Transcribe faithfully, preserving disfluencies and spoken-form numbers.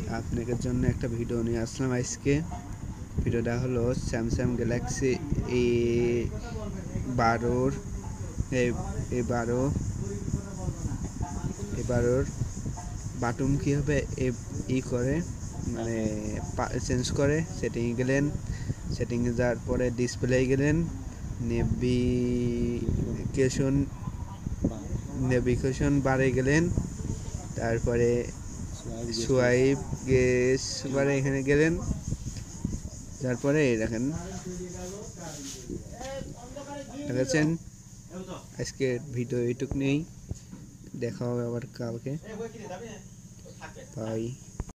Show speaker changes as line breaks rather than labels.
আপনাদের জন্য একটা ভিডিও নিয়ে আসলাম আজকে। ভিডিওটা হলো স্যামসাং গ্যালাক্সি এ বারোর এ বারো এ বারোর বাটন কীভাবে ই করে মানে চেঞ্জ করে। সেটিংয়ে গেলেন, সেটিংয়ে যাওয়ার পরে ডিসপ্লে গেলেন, নেভিগেশন নেভিগেশন বারে গেলেন, তারপরে সোয়াইপ গেস বারে এখানে গেলেন। তারপরে এই দেখেন দেখেছেন। আজকে ভিডিও এইটুক নেই, দেখা হবে আবার কালকে। বাই।